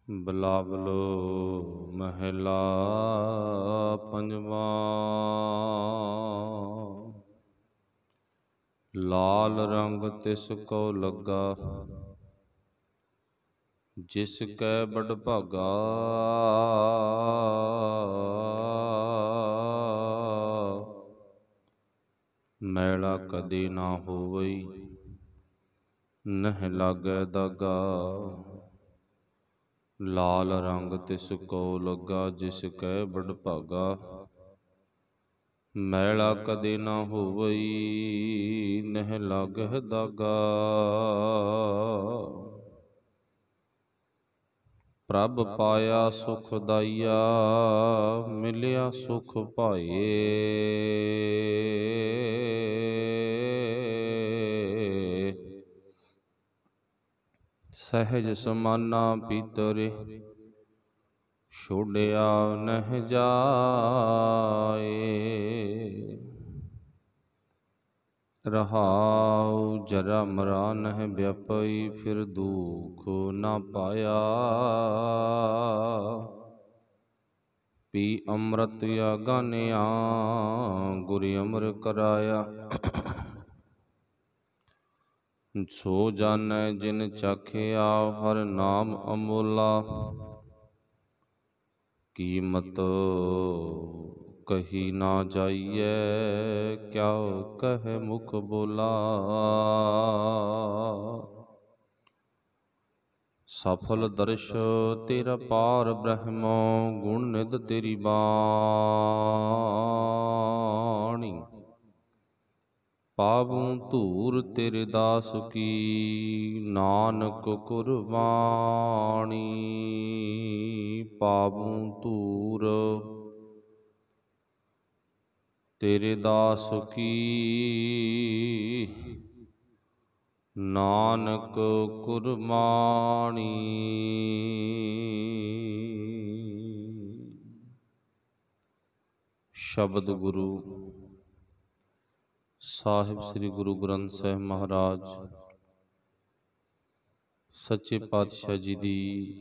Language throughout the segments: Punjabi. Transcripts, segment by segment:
ਬਿਲਾਵਲ ਮਹਿਲਾ ਪੰਜਵਾ। ਲਾਲ ਰੰਗ ਤਿਸ ਕੋ ਲੱਗਾ, ਜਿਸ ਕੈ ਬੜ ਭਾਗਾ। ਮੈਲਾ ਕਦੇ ਨਾ ਹੋਵਈ, ਨਹਿ ਲਾਗੈ ਦਾਗਾ। ਲਾਲ ਰੰਗ ਤਿਸ ਕੋ ਲੱਗਾ, ਜਿਸ ਕੈ ਬੜ ਭਾਗਾ। ਮੈਲਾ ਕਦੇ ਨਾ ਹੋਵਈ, ਨਹਿ ਲਾਗਹਿ ਦਾਗਾ। ਪ੍ਰਭ ਪਾਇਆ ਸੁਖ ਦਾਈਆ, ਮਿਲਿਆ ਸੁਖ ਪਾਏ। ਸਹਿਜ ਸਮਾਨਾ ਭੀਤਰੇ, ਛੋੜਿਆ ਨਹਿ ਜਾਏ। ਰਹਾਉ ਜਰਾ ਮਰਾ ਨਹਿ ਵਿਆਪਈ, ਫਿਰ ਦੁਖ ਨਾ ਪਾਇਆ। ਪੀ ਅੰਮ੍ਰਿਤ ਆਗਾਨਿਆ, ਗੁਰ ਅਮਰ ਕਰਾਇਆ। ਸੋ ਜਾਣੈ ਜਿਨ ਚਾਖਿਆ, ਹਰ ਨਾਮ ਅਮੋਲਾ। ਕੀਮਤ ਕਹੀ ਨਾ ਜਾਈਐ, ਕਿਆ ਕਹਿ ਮੁਖ ਬੋਲਾ। ਸਫਲ ਦਰਸ਼ ਤੇਰਾ ਪਾਰ ਬ੍ਰਹਮ, ਗੁਣ ਨਿਧ ਤੇਰੀ ਬਾਣੀ। ਪਾਵੂੰ ਧੂਰ ਤੇਰੇ ਦਾਸ ਕੀ, ਨਾਨਕ ਕੁਰਬਾਨੀ। ਪਾਵੂੰ ਧੂਰ ਤੇਰੇ ਦਾਸ ਕੀ, ਨਾਨਕ ਕੁਰਬਾਨੀ। ਸ਼ਬਦ ਗੁਰੂ ਸਾਹਿਬ ਸ੍ਰੀ ਗੁਰੂ ਗ੍ਰੰਥ ਸਾਹਿਬ ਮਹਾਰਾਜ ਸੱਚੇ ਪਾਤਸ਼ਾਹ ਜੀ ਦੀ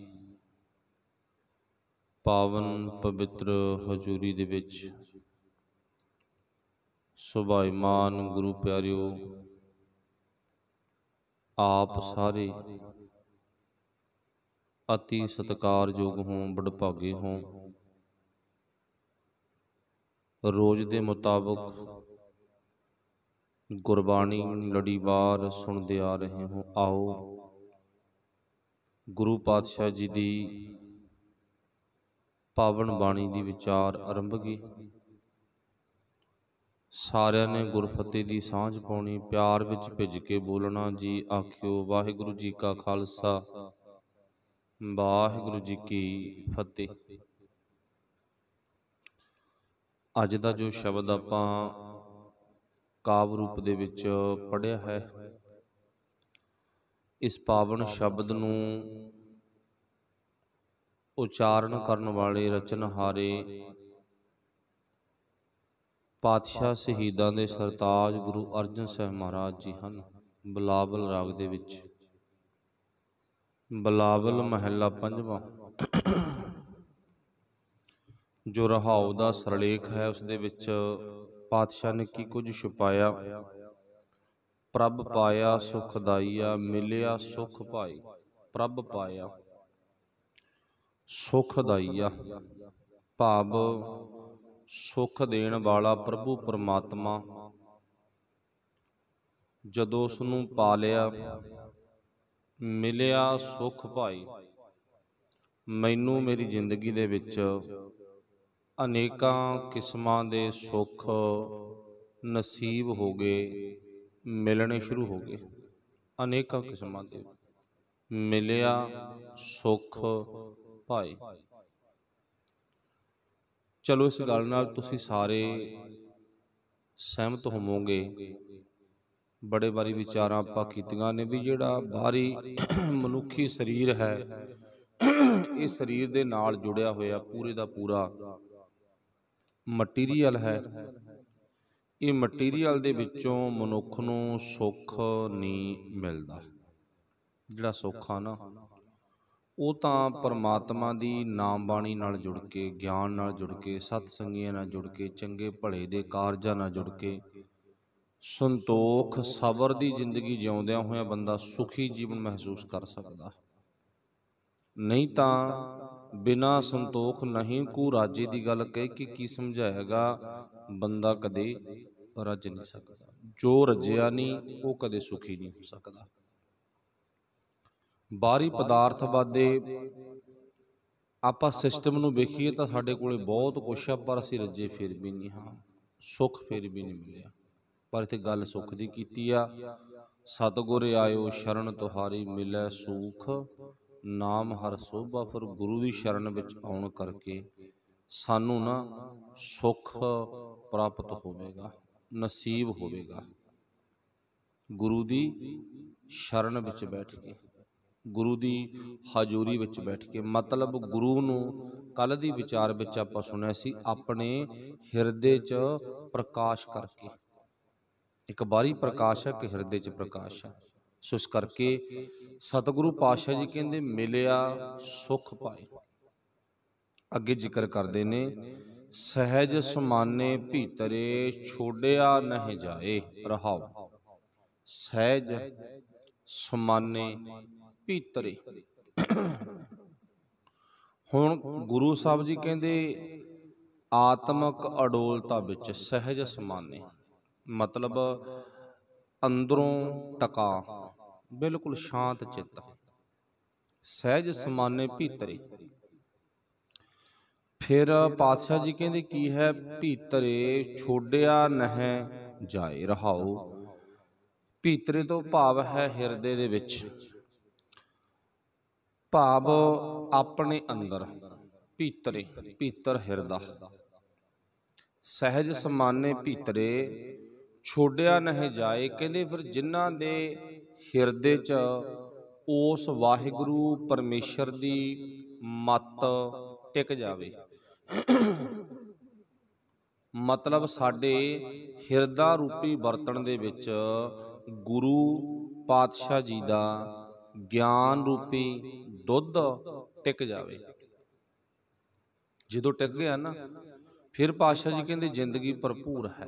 ਪਾਵਨ ਪਵਿੱਤਰ ਹਜ਼ੂਰੀ ਦੇ ਵਿੱਚ ਸੁਭਾਈਮਾਨ ਗੁਰੂ ਪਿਆਰਿਓ, ਆਪ ਸਾਰੇ ਅਤੀ ਸਤਿਕਾਰਯੋਗ ਹੋਂ, ਬੜਭਾਗੇ ਹੋਂ। ਰੋਜ਼ ਦੇ ਮੁਤਾਬਕ ਗੁਰਬਾਣੀ ਲੜੀਵਾਰ ਸੁਣਦੇ ਆ ਰਹੇ ਹੋ। ਆਓ ਗੁਰੂ ਪਾਤਸ਼ਾਹ ਜੀ ਦੀ ਪਾਵਨ ਬਾਣੀ ਦੀ ਵਿਚਾਰ ਆਰੰਭਗੀ। ਸਾਰਿਆਂ ਨੇ ਗੁਰਫਤਿਹ ਦੀ ਸਾਂਝ ਪਾਉਣੀ, ਪਿਆਰ ਵਿੱਚ ਭਿੱਜ ਕੇ ਬੋਲਣਾ। ਜੀ ਆਖਿਓ ਵਾਹਿਗੁਰੂ ਜੀ ਕਾ ਖਾਲਸਾ, ਵਾਹਿਗੁਰੂ ਜੀ ਕੀ ਫਤਿਹ। ਅੱਜ ਦਾ ਜੋ ਸ਼ਬਦ ਆਪਾਂ ਕਾਵਿ ਰੂਪ ਦੇ ਵਿੱਚ ਪੜ੍ਹਿਆ ਹੈ, ਇਸ ਪਾਵਨ ਸ਼ਬਦ ਨੂੰ ਉਚਾਰਨ ਕਰਨ ਵਾਲੇ ਰਚਨਹਾਰੇ ਪਾਤਸ਼ਾਹ ਸ਼ਹੀਦਾਂ ਦੇ ਸਰਤਾਜ ਗੁਰੂ ਅਰਜਨ ਸਾਹਿਬ ਮਹਾਰਾਜ ਜੀ ਹਨ। ਬਿਲਾਵਲ ਰਾਗ ਦੇ ਵਿੱਚ ਬਿਲਾਵਲ ਮਹਿਲਾ ਪੰਜਵਾਂ। ਜੋ ਰਹਾਉ ਦਾ ਸਰਲੇਖ ਹੈ, ਉਸ ਦੇ ਵਿੱਚ ਪਾਤਸ਼ਾਹ ਨੇ ਕੀ ਕੁਝ ਛੁਪਾਇਆ। ਪ੍ਰਭ ਪਾਇਆ ਸੁਖ ਦਾਈਆ, ਮਿਲਿਆ ਸੁਖ ਪਾਈ। ਪ੍ਰਭ ਪਾਇਆ ਸੁਖ ਦਾਈਆ, ਭਾਵ ਸੁਖ ਦੇਣ ਵਾਲਾ ਪ੍ਰਭੂ ਪਰਮਾਤਮਾ। ਜਦੋਂ ਉਸ ਨੂੰ ਪਾ ਲਿਆ, ਮਿਲਿਆ ਸੁਖ ਪਾਈ। ਮੈਨੂੰ ਮੇਰੀ ਜ਼ਿੰਦਗੀ ਦੇ ਵਿੱਚ ਅਨੇਕਾਂ ਕਿਸਮਾਂ ਦੇ ਸੁੱਖ ਨਸੀਬ ਹੋ ਗਏ, ਮਿਲਣੇ ਸ਼ੁਰੂ ਹੋ ਗਏ। ਅਨੇਕਾਂ ਕਿਸਮਾਂ ਦੇ ਮਿਲਿਆ ਸੁੱਖ ਪਾਏ। ਚਲੋ ਇਸ ਗੱਲ ਨਾਲ ਤੁਸੀਂ ਸਾਰੇ ਸਹਿਮਤ ਹੋਵੋਗੇ। ਬੜੇ ਵਾਰੀ ਵਿਚਾਰਾਂ ਆਪਾਂ ਕੀਤੀਆਂ ਨੇ ਵੀ ਜਿਹੜਾ ਬਾਹਰੀ ਮਨੁੱਖੀ ਸਰੀਰ ਹੈ, ਇਹ ਸਰੀਰ ਦੇ ਨਾਲ ਜੁੜਿਆ ਹੋਇਆ ਪੂਰੇ ਦਾ ਪੂਰਾ ਮਟੀਰੀਅਲ ਹੈ। ਇਹ ਮਟੀਰੀਅਲ ਦੇ ਵਿੱਚੋਂ ਮਨੁੱਖ ਨੂੰ ਸੁੱਖ ਨਹੀਂ ਮਿਲਦਾ। ਜਿਹੜਾ ਸੁੱਖ ਆ ਨਾ, ਉਹ ਤਾਂ ਪਰਮਾਤਮਾ ਦੀ ਨਾਮ ਬਾਣੀ ਨਾਲ ਜੁੜ ਕੇ, ਗਿਆਨ ਨਾਲ ਜੁੜ ਕੇ, ਸਤ ਸੰਗੀਆਂ ਨਾਲ ਜੁੜ ਕੇ, ਚੰਗੇ ਭਲੇ ਦੇ ਕਾਰਜਾਂ ਨਾਲ ਜੁੜ ਕੇ ਸੰਤੋਖ ਸਬਰ ਦੀ ਜ਼ਿੰਦਗੀ ਜਿਉਂਦਿਆਂ ਹੋਇਆਂ ਬੰਦਾ ਸੁਖੀ ਜੀਵਨ ਮਹਿਸੂਸ ਕਰ ਸਕਦਾ। ਨਹੀਂ ਤਾਂ ਬਿਨਾਂ ਸੰਤੋਖ ਨਹੀਂ ਕੂ ਰਾਜੇ ਦੀ ਗੱਲ ਕਹਿ ਕੇ ਕੀ ਸਮਝਾਏਗਾ, ਬੰਦਾ ਕਦੇ ਰੱਜ ਨਹੀਂ ਸਕਦਾ। ਜੋ ਰੱਜਿਆ ਨਹੀਂ ਉਹ ਕਦੇ ਸੁਖੀ ਨਹੀਂ ਹੋ ਸਕਦਾ। ਬਾਹਰੀ ਪਦਾਰਥਵਾਦੇ ਆਪਾਂ ਸਿਸਟਮ ਨੂੰ ਵੇਖੀਏ ਤਾਂ ਸਾਡੇ ਕੋਲੇ ਬਹੁਤ ਕੁਛ ਆ, ਪਰ ਅਸੀਂ ਰੱਜੇ ਫਿਰ ਵੀ ਨਹੀਂ ਹਾਂ, ਸੁੱਖ ਫਿਰ ਵੀ ਨਹੀਂ ਮਿਲਿਆ। ਪਰ ਇੱਥੇ ਗੱਲ ਸੁੱਖ ਦੀ ਕੀਤੀ ਆ। ਸਤਿਗੁਰ ਆਇਓ ਸ਼ਰਨ ਤੁਹਾਰੀ ਮਿਲੈ ਸੂਖ, ਨਾਮ ਹਰ ਸੋਭਾ। ਫਿਰ ਗੁਰੂ ਦੀ ਸ਼ਰਨ ਵਿੱਚ ਆਉਣ ਕਰਕੇ ਸਾਨੂੰ ਨਾ ਸੁੱਖ ਪ੍ਰਾਪਤ ਹੋਵੇਗਾ, ਨਸੀਬ ਹੋਵੇਗਾ। ਗੁਰੂ ਦੀ ਸ਼ਰਨ ਵਿੱਚ ਬੈਠ ਕੇ, ਗੁਰੂ ਦੀ ਹਜ਼ੂਰੀ ਵਿੱਚ ਬੈਠ ਕੇ, ਮਤਲਬ ਗੁਰੂ ਨੂੰ ਕੱਲ੍ਹ ਦੀ ਵਿਚਾਰ ਵਿੱਚ ਆਪਾਂ ਸੁਣਿਆ ਸੀ, ਆਪਣੇ ਹਿਰਦੇ 'ਚ ਪ੍ਰਕਾਸ਼ ਕਰਕੇ। ਇੱਕ ਬਾਹਰੀ ਪ੍ਰਕਾਸ਼ ਹੈ, ਇੱਕ ਹਿਰਦੇ 'ਚ ਪ੍ਰਕਾਸ਼ ਹੈ। ਸੋ ਇਸ ਕਰਕੇ ਸਤਿਗੁਰੂ ਪਾਤਸ਼ਾਹ ਜੀ ਕਹਿੰਦੇ ਮਿਲਿਆ ਸੁਖ ਪਾਏ। ਅੱਗੇ ਜ਼ਿਕਰ ਕਰਦੇ ਨੇ, ਸਹਿਜ ਸਮਾਨੇ ਭੀਤਰੇ ਛੋੜਿਆ ਨਹੀਂ ਜਾਏ। ਰਹਾਉ। ਸਹਿਜ ਸਮਾਨੇ ਭੀਤਰੇ। ਹੁਣ ਗੁਰੂ ਸਾਹਿਬ ਜੀ ਕਹਿੰਦੇ ਆਤਮਕ ਅਡੋਲਤਾ ਵਿੱਚ ਸਹਿਜ ਸਮਾਨੇ, ਮਤਲਬ ਅੰਦਰੋਂ ਟਕਾ, ਬਿਲਕੁਲ ਸ਼ਾਂਤ ਚਿੱਤ। ਸਹਿਜ ਸਮਾਨੇ ਭੀਤਰੇ। ਫਿਰ ਪਾਤਸ਼ਾਹ ਜੀ ਕਹਿੰਦੇ ਕੀ ਹੈ, ਭੀਤਰੇ ਛੋੜਿਆ ਨਹੀਂ ਜਾਏ। ਰਹਾਉ। ਭੀਤਰੇ ਤੋਂ ਭਾਵ ਹੈ ਹਿਰਦੇ ਦੇ ਵਿੱਚ, ਭਾਵ ਆਪਣੇ ਅੰਦਰ। ਭੀਤਰੇ, ਭੀਤਰ ਹਿਰਦਾ। ਸਹਿਜ ਸਮਾਨੇ ਭੀਤਰੇ ਛੋੜਿਆ ਨਹੀਂ ਜਾਏ। ਕਹਿੰਦੇ ਫਿਰ ਜਿਨ੍ਹਾਂ ਦੇ ਹਿਰਦੇ 'ਚ ਉਸ ਵਾਹਿਗੁਰੂ ਪਰਮੇਸ਼ਰ ਦੀ ਮੱਤ ਟਿਕ ਜਾਵੇ, ਮਤਲਬ ਸਾਡੇ ਹਿਰਦਾ ਰੂਪੀ ਬਰਤਨ ਦੇ ਵਿੱਚ ਗੁਰੂ ਪਾਤਸ਼ਾਹ ਜੀ ਦਾ ਗਿਆਨ ਰੂਪੀ ਦੁੱਧ ਟਿਕ ਜਾਵੇ। ਜਦੋਂ ਟਿਕ ਗਿਆ ਨਾ, ਫਿਰ ਪਾਤਸ਼ਾਹ ਜੀ ਕਹਿੰਦੇ ਜ਼ਿੰਦਗੀ ਭਰਪੂਰ ਹੈ।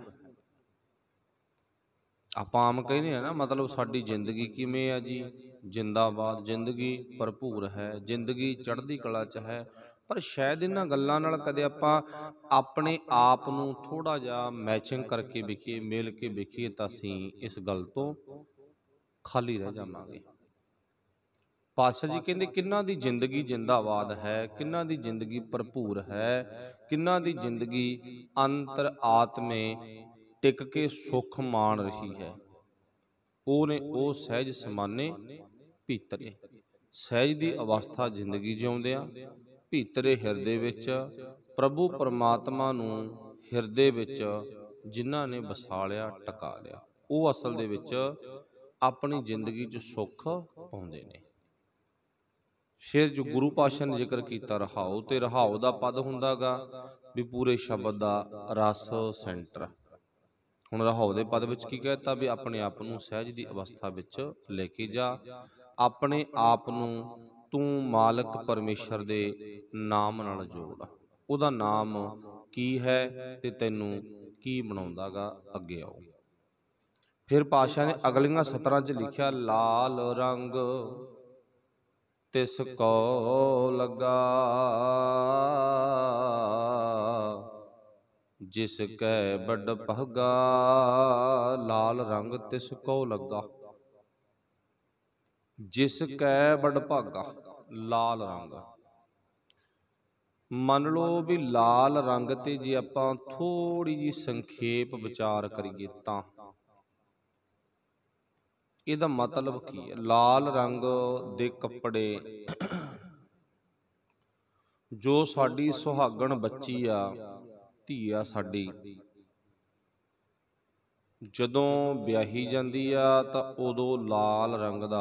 ਆਪਾਂ ਆਮ ਕਹਿੰਦੇ ਆ ਨਾ, ਮਤਲਬ ਸਾਡੀ ਜ਼ਿੰਦਗੀ ਕਿਵੇਂ ਆ ਜੀ, ਜਿੰਦਾਬਾਦ, ਜ਼ਿੰਦਗੀ ਭਰਪੂਰ ਹੈ, ਜ਼ਿੰਦਗੀ ਚੜ੍ਹਦੀ ਕਲਾ 'ਚ ਹੈ। ਪਰ ਸ਼ਾਇਦ ਇਹਨਾਂ ਗੱਲਾਂ ਨਾਲ ਕਦੇ ਆਪਾਂ ਆਪਣੇ ਆਪ ਨੂੰ ਥੋੜ੍ਹਾ ਜਿਹਾ ਮੈਚਿੰਗ ਕਰਕੇ ਵੇਖੀਏ, ਮਿਲ ਕੇ ਵੇਖੀਏ, ਤਾਂ ਅਸੀਂ ਇਸ ਗੱਲ ਤੋਂ ਖਾਲੀ ਰਹਿ ਜਾਵਾਂਗੇ। ਪਾਤਸ਼ਾਹ ਜੀ ਕਹਿੰਦੇ ਕਿਹਨਾਂ ਦੀ ਜ਼ਿੰਦਗੀ ਜਿੰਦਾਬਾਦ ਹੈ, ਕਿਹਨਾਂ ਦੀ ਜ਼ਿੰਦਗੀ ਭਰਪੂਰ ਹੈ, ਕਿਹਨਾਂ ਦੀ ਜ਼ਿੰਦਗੀ ਅੰਤਰ ਆਤਮੇ ਟਿਕ ਕੇ ਸੁੱਖ ਮਾਣ ਰਹੀ ਹੈ, ਉਹ ਸਹਿਜ ਸਮਾਨੇ ਭੀਤਰੇ। ਸਹਿਜ ਦੀ ਅਵਸਥਾ ਜ਼ਿੰਦਗੀ ਜਿਉਂਦਿਆਂ ਭੀਤਰੇ ਹਿਰਦੇ ਵਿੱਚ ਪ੍ਰਭੂ ਪਰਮਾਤਮਾ ਨੂੰ ਹਿਰਦੇ ਵਿੱਚ ਜਿਨ੍ਹਾਂ ਨੇ ਵਸਾ ਲਿਆ, ਟਿਕਾ ਲਿਆ, ਉਹ ਅਸਲ ਦੇ ਵਿੱਚ ਆਪਣੀ ਜ਼ਿੰਦਗੀ 'ਚ ਸੁੱਖ ਪਾਉਂਦੇ ਨੇ। ਫਿਰ ਜੋ ਗੁਰੂ ਪਾਤਸ਼ਾਹ ਨੇ ਜ਼ਿਕਰ ਕੀਤਾ ਰਹਾਉ, ਤੇ ਰਹਾਉ ਦਾ ਪਦ ਹੁੰਦਾ ਗਾ ਵੀ ਪੂਰੇ ਸ਼ਬਦ ਦਾ ਰਸ ਸੈਂਟਰ। ਹੁਣ ਰਹਾਉ ਦੇ ਪਦ ਵਿੱਚ ਕੀ ਕਹਿਤਾ ਵੀ ਆਪਣੇ ਆਪ ਨੂੰ ਸਹਿਜ ਦੀ ਅਵਸਥਾ ਵਿੱਚ ਲੈ ਕੇ ਜਾ, ਆਪਣੇ ਆਪ ਨੂੰ ਤੂੰ ਮਾਲਕ ਪਰਮੇਸ਼ਰ ਦੇ ਨਾਮ ਨਾਲ ਜੋੜ। ਉਹਦਾ ਨਾਮ ਕੀ ਹੈ ਤੇ ਤੈਨੂੰ ਕੀ ਬਣਾਉਂਦਾ ਗਾ, ਅੱਗੇ ਆਓ। ਫਿਰ ਪਾਤਸ਼ਾਹ ਨੇ ਅਗਲੀਆਂ ਸਤਰਾਂ 'ਚ ਲਿਖਿਆ, ਲਾਲ ਰੰਗ ਤਿਸ ਕੋ ਲੱਗਾ, ਜਿਸ ਕੈ ਵੱਡ ਭਾਗਾ। ਲਾਲ ਰੰਗ ਤਿਸ ਕੋ ਲੱਗਾ, ਜਿਸ ਕੈ ਵੱਡ ਭਾਗਾ। ਲਾਲ ਰੰਗ, ਮੰਨ ਲਓ ਵੀ ਲਾਲ ਰੰਗ ਤੇ ਜੇ ਆਪਾਂ ਥੋੜੀ ਜਿਹੀ ਸੰਖੇਪ ਵਿਚਾਰ ਕਰੀਏ ਤਾਂ ਇਹਦਾ ਮਤਲਬ ਕੀ ਹੈ। ਲਾਲ ਰੰਗ ਦੇ ਕੱਪੜੇ ਜੋ ਸਾਡੀ ਸੁਹਾਗਣ ਬੱਚੀ ਆ, ਧੀ ਆ ਸਾਡੀ, ਜਦੋਂ ਵਿਆਹੀ ਜਾਂਦੀ ਆ ਤਾਂ ਉਦੋਂ ਲਾਲ ਰੰਗ ਦਾ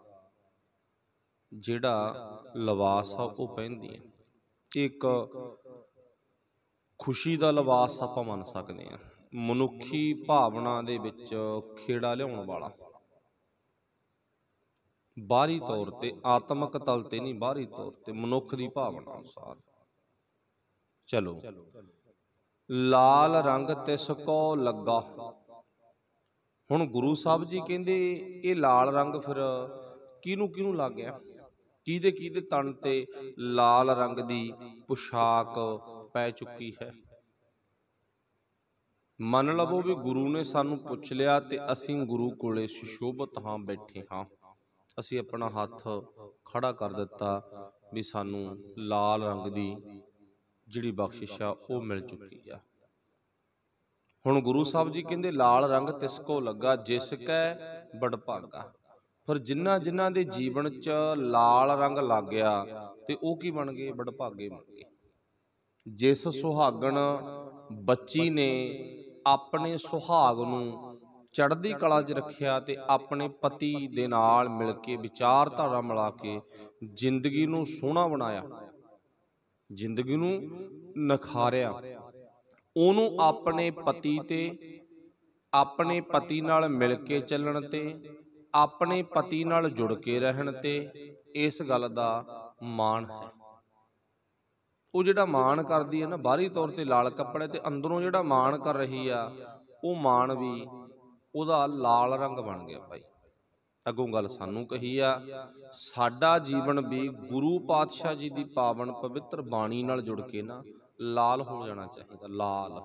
ਜਿਹੜਾ ਲਿਬਾਸ ਆ ਉਹ ਪਹਿਨਦੀ ਆ। ਇੱਕ ਖੁਸ਼ੀ ਦਾ ਲਿਬਾਸ ਆਪਾਂ ਮੰਨ ਸਕਦੇ ਹਾਂ, ਮਨੁੱਖੀ ਭਾਵਨਾ ਦੇ ਵਿੱਚ ਖੇੜਾ ਲਿਆਉਣ ਵਾਲਾ। ਬਾਹਰੀ ਤੌਰ ਤੇ, ਆਤਮਕ ਤਲ ਤੇ ਨਹੀਂ, ਬਾਹਰੀ ਤੌਰ ਤੇ ਮਨੁੱਖ ਦੀ ਭਾਵਨਾ ਅਨੁਸਾਰ। ਚਲੋ, ਲਾਲ ਰੰਗ ਤਿਸ ਕੋ ਲੱਗਾ। ਹੁਣ ਗੁਰੂ ਸਾਹਿਬ ਜੀ ਕਹਿੰਦੇ ਇਹ ਲਾਲ ਰੰਗ ਫਿਰ ਕਿਹਨੂੰ ਕਿਹਨੂੰ ਲੱਗ ਗਿਆ, ਕਿਹਦੇ ਕਿਹਦੇ ਤਨ ਤੇ ਲਾਲ ਰੰਗ ਦੀ ਪੁਸ਼ਾਕ ਪੈ ਚੁੱਕੀ ਹੈ। ਮੰਨ ਲਵੋ ਵੀ ਗੁਰੂ ਨੇ ਸਾਨੂੰ ਪੁੱਛ ਲਿਆ ਤੇ ਅਸੀਂ ਗੁਰੂ ਕੋਲੇ ਸੁਸ਼ੋਭਿਤ ਹਾਂ, ਬੈਠੇ ਹਾਂ, ਅਸੀਂ ਆਪਣਾ ਹੱਥ ਖੜਾ ਕਰ ਦਿੱਤਾ ਵੀ ਸਾਨੂੰ ਲਾਲ ਰੰਗ ਦੀ ਜਿਹੜੀ ਬਖਸ਼ਿਸ਼ ਆ ਉਹ ਮਿਲ ਚੁੱਕੀ ਆ। ਹੁਣ ਗੁਰੂ ਸਾਹਿਬ ਜੀ ਕਹਿੰਦੇ ਲਾਲ ਰੰਗ ਤਿਸ ਕੋ ਲੱਗਾ ਜਿਸ ਕੈ ਬੜ ਭਾਗਾ। ਫਿਰ ਜਿਨ੍ਹਾਂ ਜਿਨ੍ਹਾਂ ਦੇ ਜੀਵਨ 'ਚ ਲਾਲ ਰੰਗ ਲੱਗ ਗਿਆ ਤੇ ਉਹ ਕੀ ਬਣ ਗਏ, ਬੜ ਭਾਗੇ ਬਣ ਗਏ। ਜਿਸ ਸੁਹਾਗਣ ਬੱਚੀ ਨੇ ਆਪਣੇ ਸੁਹਾਗ ਨੂੰ ਚੜ੍ਹਦੀ ਕਲਾ 'ਚ ਰੱਖਿਆ ਤੇ ਆਪਣੇ ਪਤੀ ਦੇ ਨਾਲ ਮਿਲ ਕੇ ਵਿਚਾਰਧਾਰਾ ਮਿਲਾ ਕੇ ਜ਼ਿੰਦਗੀ ਨੂੰ ਸੋਹਣਾ ਬਣਾਇਆ, ਜ਼ਿੰਦਗੀ ਨੂੰ ਨਿਖਾਰਿਆ, ਉਹਨੂੰ ਆਪਣੇ ਪਤੀ ਤੇ, ਆਪਣੇ ਪਤੀ ਨਾਲ ਮਿਲ ਕੇ ਚੱਲਣ ਤੇ, ਆਪਣੇ ਪਤੀ ਨਾਲ ਜੁੜ ਕੇ ਰਹਿਣ ਤੇ ਇਸ ਗੱਲ ਦਾ ਮਾਣ ਹੈ। ਉਹ ਜਿਹੜਾ ਮਾਣ ਕਰਦੀ ਹੈ ਨਾ ਬਾਹਰੀ ਤੌਰ ਤੇ ਲਾਲ ਕੱਪੜੇ ਤੇ, ਅੰਦਰੋਂ ਜਿਹੜਾ ਮਾਣ ਕਰ ਰਹੀ ਆ ਉਹ ਮਾਣ ਵੀ ਉਹਦਾ ਲਾਲ ਰੰਗ ਬਣ ਗਿਆ ਭਾਈ। ਅੱਗੋਂ ਗੱਲ ਸਾਨੂੰ ਕਹੀ ਆ, ਸਾਡਾ ਜੀਵਨ ਵੀ ਗੁਰੂ ਪਾਤਸ਼ਾਹ ਜੀ ਦੀ ਪਾਵਨ ਪਵਿੱਤਰ ਬਾਣੀ ਨਾਲ ਜੁੜ ਕੇ ਨਾ ਲਾਲ ਹੋ ਜਾਣਾ ਚਾਹੀਦਾ, ਲਾਲ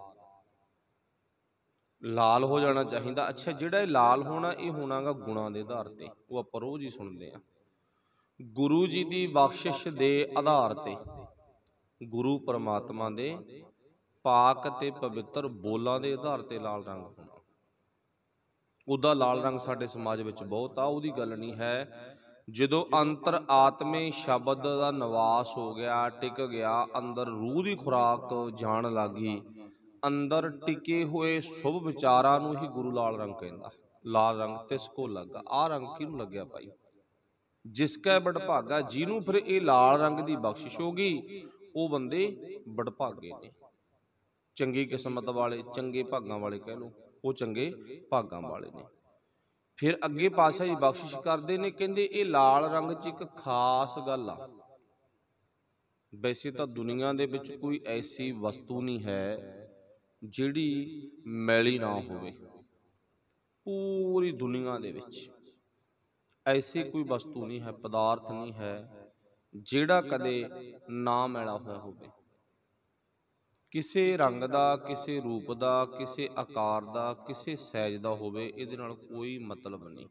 ਲਾਲ ਹੋ ਜਾਣਾ ਚਾਹੀਦਾ। ਅੱਛਾ, ਜਿਹੜਾ ਇਹ ਲਾਲ ਹੋਣਾ ਇਹ ਹੋਣਾਗਾ ਗੁਣਾਂ ਦੇ ਆਧਾਰ ਤੇ, ਉਹ ਆਪਾਂ ਰੋਜ਼ ਹੀ ਸੁਣਦੇ ਆ। ਗੁਰੂ ਜੀ ਦੀ ਬਖਸ਼ਿਸ਼ ਦੇ ਆਧਾਰ ਤੇ, ਗੁਰੂ ਪਰਮਾਤਮਾ ਦੇ ਪਾਕ ਤੇ ਪਵਿੱਤਰ ਬੋਲਾਂ ਦੇ ਆਧਾਰ ਤੇ ਲਾਲ ਰੰਗ ਹੋਣਾ। ਉਹਦਾ ਲਾਲ ਰੰਗ ਸਾਡੇ ਸਮਾਜ ਵਿੱਚ ਬਹੁਤ ਆ, ਉਹਦੀ ਗੱਲ ਨਹੀਂ ਹੈ। ਜਦੋਂ ਅੰਤਰ ਆਤਮੇ ਸ਼ਬਦ ਦਾ ਨਿਵਾਸ ਹੋ ਗਿਆ, ਟਿਕ ਗਿਆ, ਅੰਦਰ ਰੂਹ ਦੀ ਖੁਰਾਕ ਜਾਣ ਲੱਗੀ, ਅੰਦਰ ਟਿਕੇ ਹੋਏ ਸ਼ੁਭ ਵਿਚਾਰਾਂ ਨੂੰ ਹੀ ਗੁਰੂ ਲਾਲ ਰੰਗ ਕਹਿੰਦਾ। ਲਾਲ ਰੰਗ ਤਿਸ ਕੋ ਲੱਗਾ, ਆਹ ਰੰਗ ਕਿਹਨੂੰ ਲੱਗਿਆ ਭਾਈ, ਜਿਸ ਕੈ ਬੜ ਭਾਗਾ। ਜਿਹਨੂੰ ਫਿਰ ਇਹ ਲਾਲ ਰੰਗ ਦੀ ਬਖਸ਼ਿਸ਼ ਹੋ ਗਈ ਉਹ ਬੰਦੇ ਬੜ ਭਾਗੇ ਨੇ, ਚੰਗੀ ਕਿਸਮਤ ਵਾਲੇ, ਚੰਗੇ ਭਾਗਾਂ ਵਾਲੇ ਕਹਿ ਲਓ, ਉਹ ਚੰਗੇ ਭਾਗਾਂ ਵਾਲੇ ਨੇ। ਫਿਰ ਅੱਗੇ ਪਾਤਸ਼ਾਹ ਜੀ ਬਖਸ਼ਿਸ਼ ਕਰਦੇ ਨੇ, ਕਹਿੰਦੇ ਇਹ ਲਾਲ ਰੰਗ 'ਚ ਇੱਕ ਖਾਸ ਗੱਲ ਆ। ਵੈਸੇ ਤਾਂ ਦੁਨੀਆ ਦੇ ਵਿੱਚ ਕੋਈ ਐਸੀ ਵਸਤੂ ਨਹੀਂ ਹੈ ਜਿਹੜੀ ਮੈਲੀ ਨਾ ਹੋਵੇ, ਪੂਰੀ ਦੁਨੀਆ ਦੇ ਵਿੱਚ ਐਸੀ ਕੋਈ ਵਸਤੂ ਨਹੀਂ ਹੈ, ਪਦਾਰਥ ਨਹੀਂ ਹੈ ਜਿਹੜਾ ਕਦੇ ਨਾ ਮੈਲਾ ਹੋਇਆ ਹੋਵੇ। ਕਿਸੇ ਰੰਗ ਦਾ, ਕਿਸੇ ਰੂਪ ਦਾ, ਕਿਸੇ ਆਕਾਰ ਦਾ, ਕਿਸੇ ਸਾਈਜ਼ ਦਾ ਹੋਵੇ, ਇਹਦੇ ਨਾਲ ਕੋਈ ਮਤਲਬ ਨਹੀਂ।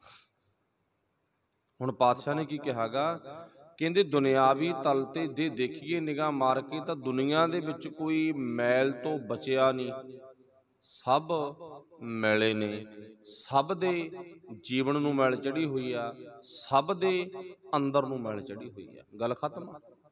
ਹੁਣ ਪਾਤਸ਼ਾਹ ਨੇ ਕੀ ਕਿਹਾਗਾ, ਕਹਿੰਦੇ ਦੁਨਿਆਵੀ ਤਲ ਤੇ ਜੇ ਦੇਖੀਏ ਨਿਗਾਹ ਮਾਰ ਕੇ ਤਾਂ ਦੁਨੀਆ ਦੇ ਵਿੱਚ ਕੋਈ ਮੈਲ ਤੋਂ ਬਚਿਆ ਨਹੀਂ, ਸਭ ਮੈਲੇ ਨੇ, ਸਭ ਦੇ ਜੀਵਨ ਨੂੰ ਮੈਲ ਚੜੀ ਹੋਈ ਆ, ਸਭ ਦੇ ਅੰਦਰ ਨੂੰ ਮੈਲ ਚੜੀ ਹੋਈ ਆ, ਗੱਲ ਖਤਮ।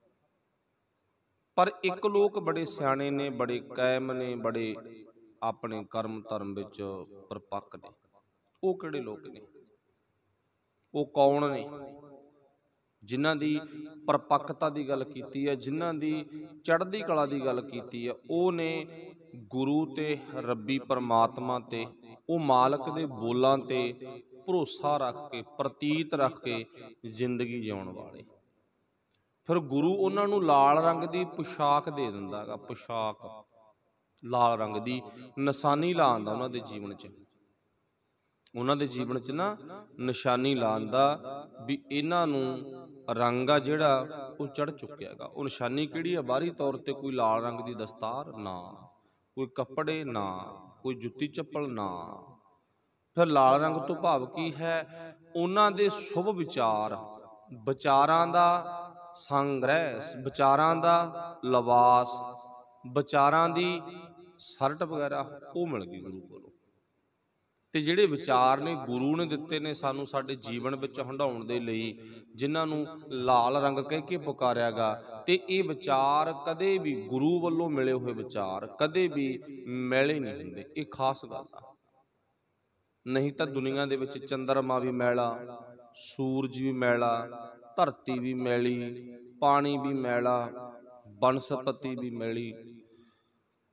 ਪਰ ਇੱਕ ਲੋਕ ਬੜੇ ਸਿਆਣੇ ਨੇ, ਬੜੇ ਕਾਇਮ ਨੇ, ਬੜੇ ਆਪਣੇ ਕਰਮ ਧਰਮ ਵਿੱਚ ਪਰਪੱਕ ਨੇ। ਉਹ ਕਿਹੜੇ ਲੋਕ ਨੇ, ਉਹ ਕੌਣ ਨੇ? ਜਿਨ੍ਹਾਂ ਦੀ ਪਰਪੱਕਤਾ ਦੀ ਗੱਲ ਕੀਤੀ ਹੈ, ਜਿਨ੍ਹਾਂ ਦੀ ਚੜ੍ਹਦੀ ਕਲਾ ਦੀ ਗੱਲ ਕੀਤੀ ਹੈ, ਉਹ ਨੇ ਗੁਰੂ ਤੇ ਰੱਬੀ ਪਰਮਾਤਮਾ ਤੇ, ਉਹ ਮਾਲਕ ਦੇ ਬੋਲਾਂ ਤੇ ਭਰੋਸਾ ਰੱਖ ਕੇ, ਪ੍ਰਤੀਤ ਰੱਖ ਕੇ ਜ਼ਿੰਦਗੀ ਜਿਉਣ ਵਾਲੇ। ਫਿਰ ਗੁਰੂ ਉਹਨਾਂ ਨੂੰ ਲਾਲ ਰੰਗ ਦੀ ਪੁਸ਼ਾਕ ਦੇ ਦਿੰਦਾ ਗਾ, ਪੁਸ਼ਾਕ ਲਾਲ ਰੰਗ ਦੀ ਨਿਸ਼ਾਨੀ ਲਾ ਆਂਦਾ ਉਹਨਾਂ ਦੇ ਜੀਵਨ 'ਚ। ਉਹਨਾਂ ਦੇ ਜੀਵਨ 'ਚ ਨਾ ਨਿਸ਼ਾਨੀ ਲਾਉਂਦਾ ਵੀ ਇਹਨਾਂ ਨੂੰ ਰੰਗ ਆ ਜਿਹੜਾ ਉਹ ਚੜ੍ਹ ਚੁੱਕਿਆ ਗਾ। ਉਹ ਨਿਸ਼ਾਨੀ ਕਿਹੜੀ ਆ? ਬਾਹਰੀ ਤੌਰ ਤੇ ਕੋਈ ਲਾਲ ਰੰਗ ਦੀ ਦਸਤਾਰ ਨਾ, ਕੋਈ ਕੱਪੜੇ ਨਾ, ਕੋਈ ਜੁੱਤੀ ਚੱਪਲ ਨਾ। ਫਿਰ ਲਾਲ ਰੰਗ ਤੋਂ ਭਾਵ ਕੀ ਹੈ? ਉਹਨਾਂ ਦੇ ਸ਼ੁਭ ਵਿਚਾਰ, ਵਿਚਾਰਾਂ ਦਾ ਸੰਗ੍ਰਹਿ, ਵਿਚਾਰਾਂ ਦਾ ਲਿਬਾਸ, ਵਿਚਾਰਾਂ ਦੀ ਸ਼ਰਟ ਵਗੈਰਾ ਉਹ ਮਿਲ ਗਈ ਗੁਰੂ ਕੋਲੋਂ। ਤੇ ਜਿਹੜੇ ਵਿਚਾਰ ਨੇ ਗੁਰੂ ਨੇ ਦਿੱਤੇ ਨੇ ਸਾਨੂੰ ਸਾਡੇ ਜੀਵਨ ਵਿੱਚ ਹੰਢਾਉਣ ਦੇ ਲਈ, ਜਿਨ੍ਹਾਂ ਨੂੰ ਲਾਲ ਰੰਗ ਕਹਿ ਕੇ ਪੁਕਾਰਿਆ ਗਾ, ਤੇ ਇਹ ਵਿਚਾਰ ਕਦੇ ਵੀ ਗੁਰੂ ਵੱਲੋਂ ਮਿਲੇ ਹੋਏ ਵਿਚਾਰ ਕਦੇ ਵੀ ਮੈਲੇ ਨਹੀਂ ਹੁੰਦੇ। ਇਹ ਖਾਸ ਗੱਲ ਆ। ਨਹੀਂ ਤਾਂ ਦੁਨੀਆ ਦੇ ਵਿੱਚ ਚੰਦਰਮਾ ਵੀ ਮੈਲਾ, ਸੂਰਜ ਵੀ ਮੈਲਾ, ਧਰਤੀ ਵੀ ਮੈਲੀ, ਪਾਣੀ ਵੀ ਮੈਲਾ, ਬਨਸਪਤੀ ਵੀ ਮੈਲੀ,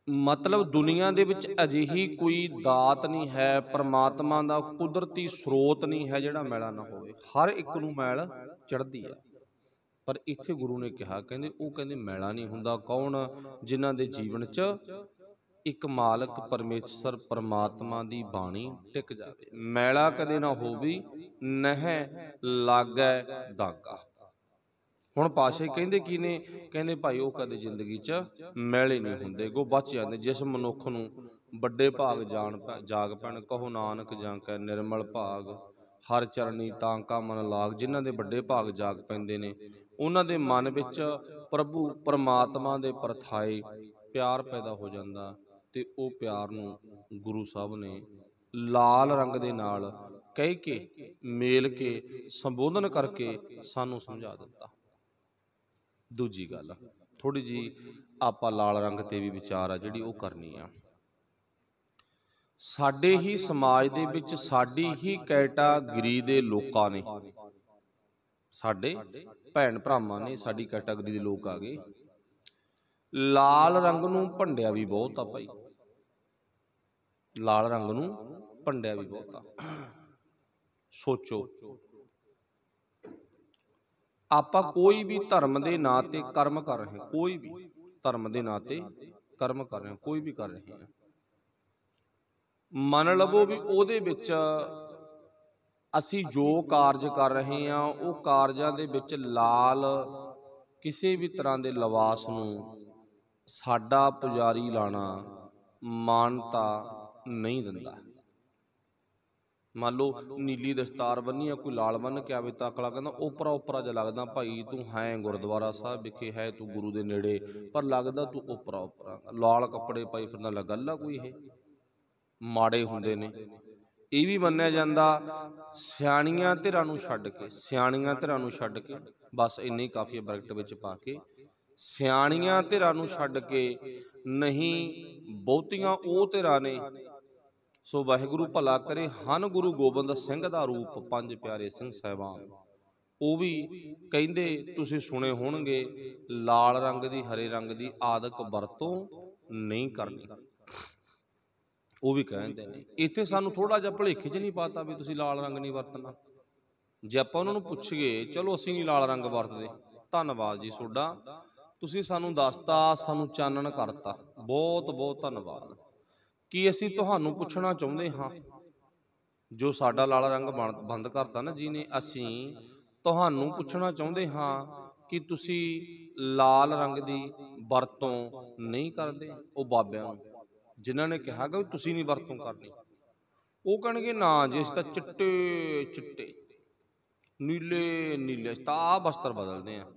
मतलब दुनिया ਦੇ ਵਿੱਚ ਅਜਿਹੀ ਕੋਈ ਦਾਤ ਨਹੀਂ ਹੈ, ਪਰਮਾਤਮਾ ਦਾ ਕੁਦਰਤੀ ਸਰੋਤ ਨਹੀਂ ਹੈ ਜਿਹੜਾ ਮੈਲਾ ਨਾ ਹੋਵੇ। ਹਰ ਇੱਕ ਨੂੰ ਮੈਲ ਚੜ੍ਹਦੀ ਹੈ। ਪਰ ਇੱਥੇ ਗੁਰੂ ਨੇ ਕਿਹਾ, ਕਹਿੰਦੇ ਮੈਲਾ ਨਹੀਂ ਹੁੰਦਾ। ਕੌਣ? ਜਿਨ੍ਹਾਂ ਦੇ ਜੀਵਨ 'ਚ ਇੱਕ ਮਾਲਕ ਪਰਮੇਸ਼ਰ ਪਰਮਾਤਮਾ ਦੀ ਬਾਣੀ ਟਿਕ ਜਾਵੇ। ਮੈਲਾ ਕਦੇ ਨਾ ਹੋਵੇ, ਨਹਿ ਲਾਗੈ ਦਾਗਾ। ਹੁਣ ਪਾਸ਼ੇ ਕਹਿੰਦੇ ਕੀ ਨੇ? ਕਹਿੰਦੇ ਭਾਈ ਉਹ ਕਦੇ ਜ਼ਿੰਦਗੀ 'ਚ ਮੈਲੇ ਨਹੀਂ ਹੁੰਦੇ, ਗੋ ਬਚ ਜਾਂਦੇ। ਜਿਸ ਮਨੁੱਖ ਨੂੰ ਵੱਡੇ ਭਾਗ ਜਾਗ ਪੈਣ, ਕਹੋ ਨਾਨਕ ਜਾਂ ਕੈ ਨਿਰਮਲ ਭਾਗ, ਹਰ ਚਰਨੀ ਤਾਂ ਕਾ ਮਨ ਲਾਗ। ਜਿਨ੍ਹਾਂ ਦੇ ਵੱਡੇ ਭਾਗ ਜਾਗ ਪੈਂਦੇ ਨੇ, ਉਹਨਾਂ ਦੇ ਮਨ ਵਿੱਚ ਪ੍ਰਭੂ ਪਰਮਾਤਮਾ ਦੇ ਪ੍ਰਥਾਏ ਪਿਆਰ ਪੈਦਾ ਹੋ ਜਾਂਦਾ। ਤੇ ਉਹ ਪਿਆਰ ਨੂੰ ਗੁਰੂ ਸਾਹਿਬ ਨੇ ਲਾਲ ਰੰਗ ਦੇ ਨਾਲ ਕਹਿ ਕੇ, ਮੇਲ ਕੇ, ਸੰਬੋਧਨ ਕਰਕੇ ਸਾਨੂੰ ਸਮਝਾ ਦਿੱਤਾ। ਦੂਜੀ ਗੱਲ ਥੋੜ੍ਹੀ ਜਿਹੀ ਆਪਾਂ ਲਾਲ ਰੰਗ ਤੇ ਵੀ ਵਿਚਾਰ ਆ ਜਿਹੜੀ ਉਹ ਕਰਨੀ ਆ। ਸਾਡੇ ਹੀ ਸਮਾਜ ਦੇ ਵਿੱਚ ਸਾਡੀ ਹੀ ਕੈਟਾਗਰੀ ਦੇ ਲੋਕਾਂ ਨੇ, ਸਾਡੇ ਭੈਣ ਭਰਾਵਾਂ ਨੇ, ਸਾਡੀ ਕੈਟਾਗਰੀ ਦੇ ਲੋਕ ਆ ਗਏ, ਲਾਲ ਰੰਗ ਨੂੰ ਭੰਡਿਆ ਵੀ ਬਹੁਤ ਆ ਭਾਈ। ਲਾਲ ਰੰਗ ਨੂੰ ਭੰਡਿਆ ਵੀ ਬਹੁਤ ਆ। ਸੋਚੋ, ਆਪਾਂ ਕੋਈ ਵੀ ਧਰਮ ਦੇ ਨਾਂ ਤੇ ਕਰਮ ਕਰ ਰਹੇ ਹਾਂ, ਕੋਈ ਵੀ ਧਰਮ ਦੇ ਨਾਂ ਤੇ ਕਰਮ ਕਰ ਰਹੇ ਹਾਂ, ਕੋਈ ਵੀ ਕਰ ਰਹੇ ਹਾਂ, ਮੰਨ ਲਵੋ ਵੀ ਉਹਦੇ ਵਿੱਚ ਅਸੀਂ ਜੋ ਕਾਰਜ ਕਰ ਰਹੇ ਹਾਂ, ਉਹ ਕਾਰਜਾਂ ਦੇ ਵਿੱਚ ਲਾਲ ਕਿਸੇ ਵੀ ਤਰ੍ਹਾਂ ਦੇ ਲਿਬਾਸ ਨੂੰ ਸਾਡਾ ਪੁਜਾਰੀ ਲਾਣਾ ਮਾਨਤਾ ਨਹੀਂ ਦਿੰਦਾ। ਮੰਨ ਲਓ ਨੀਲੀ ਦਸਤਾਰ ਬੰਨੀ ਆ, ਕੋਈ ਲਾਲ ਬੰਨ ਕੇ ਆਵੇ ਤਾਂ ਅਗਲਾ ਕਹਿੰਦਾ ਓਪਰਾ ਓਪਰਾ ਜਿਹਾ ਲੱਗਦਾ ਭਾਈ, ਤੂੰ ਹੈ ਗੁਰਦੁਆਰਾ ਸਾਹਿਬ ਵਿਖੇ, ਹੈ ਤੂੰ ਗੁਰੂ ਦੇ ਨੇੜੇ, ਪਰ ਲੱਗਦਾ ਤੂੰ ਓਪਰਾ ਓਪਰਾ। ਲਾਲ ਕੱਪੜੇ ਪਾਈ ਫਿਰਦਾ, ਗੱਲ ਆ ਕੋਈ? ਇਹ ਮਾੜੇ ਹੁੰਦੇ ਨੇ। ਇਹ ਵੀ ਮੰਨਿਆ ਜਾਂਦਾ ਸਿਆਣੀਆਂ ਧਿਰਾਂ ਨੂੰ ਛੱਡ ਕੇ, ਸਿਆਣੀਆਂ ਧਿਰਾਂ ਨੂੰ ਛੱਡ ਕੇ, ਬਸ ਇੰਨੀ ਕਾਫੀ ਹੈ ਬਰਕਟ ਵਿੱਚ ਪਾ ਕੇ, ਸਿਆਣੀਆਂ ਧਿਰਾਂ ਨੂੰ ਛੱਡ ਕੇ ਨਹੀਂ, ਬਹੁਤੀਆਂ ਉਹ ਧਿਰਾਂ ਨੇ। ਸੋ ਵਾਹਿਗੁਰੂ ਭਲਾ ਕਰੇ। ਹਨ ਗੁਰੂ ਗੋਬਿੰਦ ਸਿੰਘ ਦਾ ਰੂਪ ਪੰਜ ਪਿਆਰੇ ਸਿੰਘ ਸਾਹਿਬਾਨ, ਉਹ ਵੀ ਕਹਿੰਦੇ ਤੁਸੀਂ ਸੁਣੇ ਹੋਣਗੇ, ਲਾਲ ਰੰਗ ਦੀ ਹਰੇ ਰੰਗ ਦੀ ਆਦਿਕ ਵਰਤੋਂ ਨਹੀਂ ਕਰਨੀ। ਉਹ ਵੀ ਕਹਿੰਦੇ ਨੇ। ਇੱਥੇ ਸਾਨੂੰ ਥੋੜਾ ਜਿਹਾ ਭੁਲੇਖੇ 'ਚ ਨਹੀਂ ਪਾਤਾ ਵੀ ਤੁਸੀਂ ਲਾਲ ਰੰਗ ਨਹੀਂ ਵਰਤਣਾ। ਜੇ ਆਪਾਂ ਉਹਨਾਂ ਨੂੰ ਪੁੱਛੀਏ, ਚਲੋ ਅਸੀਂ ਨਹੀਂ ਲਾਲ ਰੰਗ ਵਰਤਦੇ, ਧੰਨਵਾਦ ਜੀ ਤੁਹਾਡਾ, ਤੁਸੀਂ ਸਾਨੂੰ ਦੱਸਤਾ, ਸਾਨੂੰ ਚਾਨਣ ਕਰਤਾ, ਬਹੁਤ ਬਹੁਤ ਧੰਨਵਾਦ। ਕੀ ਅਸੀਂ ਤੁਹਾਨੂੰ ਪੁੱਛਣਾ ਚਾਹੁੰਦੇ ਹਾਂ, ਜੋ ਸਾਡਾ ਲਾਲ ਰੰਗ ਬੰਦ ਕਰਤਾ ਨਾ ਜੀ ਨੇ, ਅਸੀਂ ਤੁਹਾਨੂੰ ਪੁੱਛਣਾ ਚਾਹੁੰਦੇ ਹਾਂ ਕਿ ਤੁਸੀਂ ਲਾਲ ਰੰਗ ਦੀ ਵਰਤੋਂ ਨਹੀਂ ਕਰਦੇ? ਉਹ ਬਾਬਿਆਂ ਨੂੰ ਜਿਨ੍ਹਾਂ ਨੇ ਕਿਹਾ ਕਿ ਤੁਸੀਂ ਨਹੀਂ ਵਰਤੋਂ ਕਰਨੀ, ਉਹ ਕਹਿਣਗੇ ਨਾ ਜੀ ਅਸੀਂ ਤਾਂ ਚਿੱਟੇ ਚਿੱਟੇ, ਨੀਲੇ ਨੀਲੇ, ਅਸੀਂ ਤਾਂ ਆਹ ਵਸਤਰ ਬਦਲਦੇ ਹਾਂ,